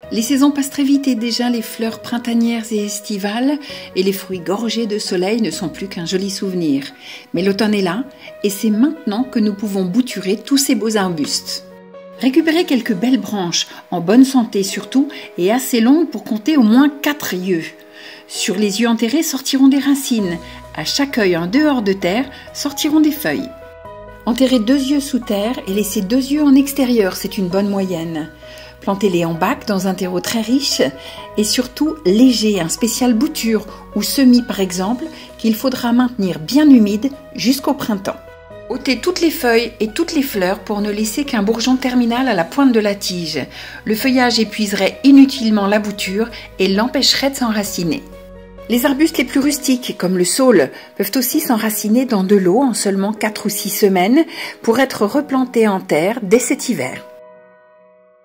Les saisons passent très vite et déjà les fleurs printanières et estivales et les fruits gorgés de soleil ne sont plus qu'un joli souvenir. Mais l'automne est là et c'est maintenant que nous pouvons bouturer tous ces beaux arbustes. Récupérez quelques belles branches, en bonne santé surtout et assez longues pour compter au moins 4 yeux. Sur les yeux enterrés sortiront des racines. À chaque œil en dehors de terre sortiront des feuilles. Enterrez 2 yeux sous terre et laissez 2 yeux en extérieur, c'est une bonne moyenne. Plantez-les en bac dans un terreau très riche et surtout léger, un spécial bouture ou semis par exemple, qu'il faudra maintenir bien humide jusqu'au printemps. Ôtez toutes les feuilles et toutes les fleurs pour ne laisser qu'un bourgeon terminal à la pointe de la tige. Le feuillage épuiserait inutilement la bouture et l'empêcherait de s'enraciner. Les arbustes les plus rustiques, comme le saule, peuvent aussi s'enraciner dans de l'eau en seulement 4 ou 6 semaines pour être replantés en terre dès cet hiver.